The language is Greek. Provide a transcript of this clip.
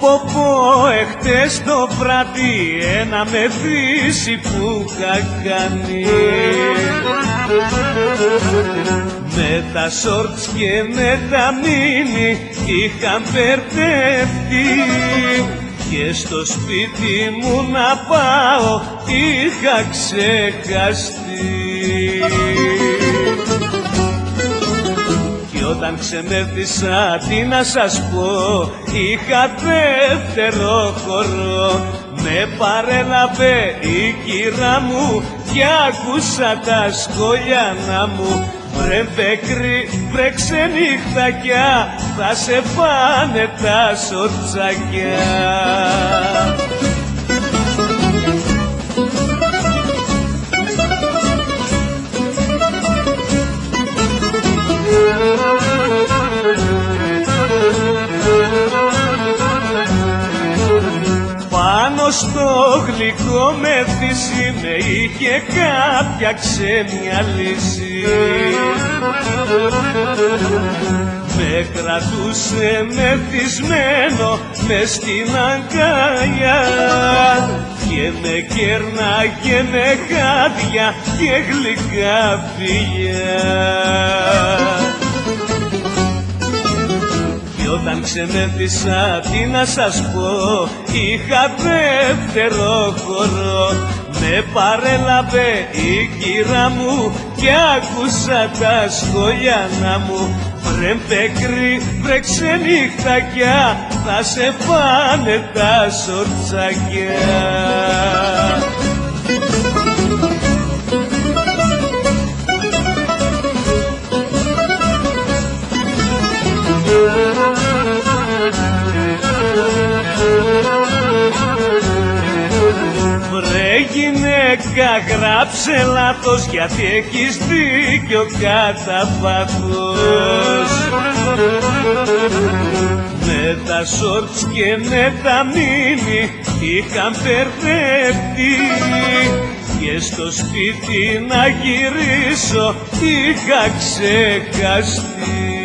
Πω εχθές το βράδυ ένα με δύση που είχα κάνει, με τα σόρτς και με τα μίνι είχα μπερδευτεί και στο σπίτι μου να πάω είχα ξεχαστεί. Κι όταν ξεμέθησα, τι να σας πω, είχα δεύτερο χορό. Με παρέλαβε η κύρα μου και άκουσα τα σκολιάνα μου. Βρε πεκρή, βρε ξενύχτακια, θα σε πάνε τα σορτσακιά. Πάνω στο γλυκό μεθύσι με είχε κάποια ξένια λύση. Με κρατούσε μεθυσμένο μες στην αγκαλιά και με κέρναγε με χάδια και γλυκά φιλιά. Κι όταν ξεμέθησα, τι να σας πω, είχα δεύτερο χορό. Με παρέλαβε η κύρα μου και άκουσα τα σκολιάνα μου. Βρε πεκρή, βρε ξενύχτακια, θα σε πάνε τα σορτσακιά. Βρε γυναίκα, γράψε λάθος, γιατί έχεις δίκιο κατά πάθος. Με τα σόρτς και με τα μίνι είχαν μπερδευτεί και στο σπίτι να γυρίσω είχα ξεχαστεί.